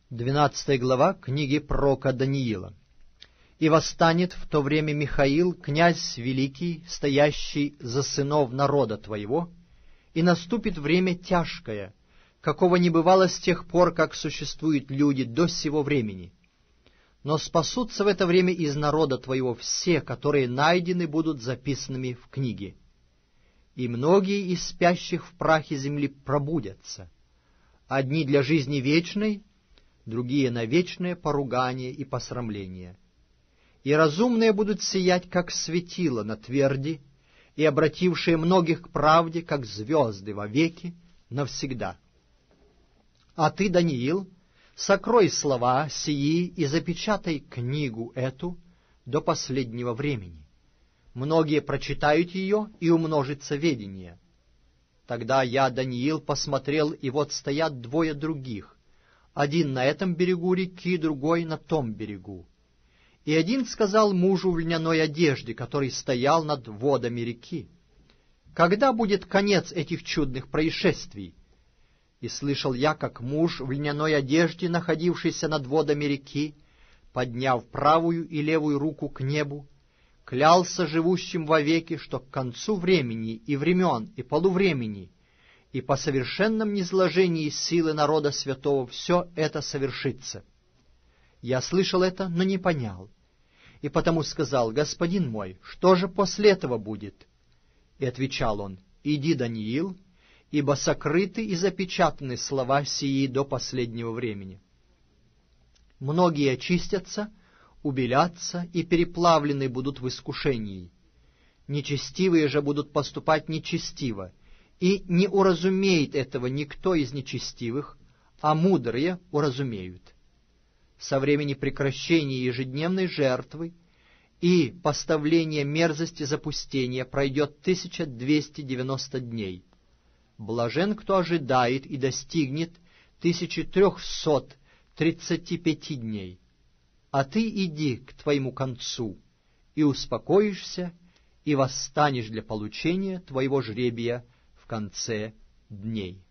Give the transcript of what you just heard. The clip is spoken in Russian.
12 глава книги пророка Даниила. «И восстанет в то время Михаил, князь великий, стоящий за сынов народа твоего, и наступит время тяжкое, какого не бывало с тех пор, как существуют люди до сего времени. Но спасутся в это время из народа твоего все, которые найдены будут записанными в книге. И многие из спящих в прахе земли пробудятся, одни для жизни вечной, другие на вечное поругание и посрамление. И разумные будут сиять, как светило на тверди, и обратившие многих к правде, как звезды вовеки, навсегда. А ты, Даниил, сокрой слова сии и запечатай книгу эту до последнего времени. Многие прочитают ее, и умножится ведение. Тогда я, Даниил, посмотрел, и вот стоят двое других, один на этом берегу реки, другой на том берегу. И один сказал мужу в льняной одежде, который стоял над водами реки: «Когда будет конец этих чудных происшествий?» И слышал я, как муж в льняной одежде, находившийся над водами реки, подняв правую и левую руку к небу, клялся живущим вовеки, что к концу времени и времен и полувремени и по совершенном низложении силы народа святого все это совершится. Я слышал это, но не понял, и потому сказал: «Господин мой, что же после этого будет?» И отвечал он: «Иди, Даниил, ибо сокрыты и запечатаны слова сии до последнего времени. Многие очистятся, убелятся и переплавлены будут в искушении. Нечестивые же будут поступать нечестиво, и не уразумеет этого никто из нечестивых, а мудрые уразумеют. Со времени прекращения ежедневной жертвы и поставления мерзости запустения пройдет 1290 дней. Блажен, кто ожидает и достигнет 1335 дней. А ты иди к твоему концу, и успокоишься, и восстанешь для получения твоего жребия в конце дней».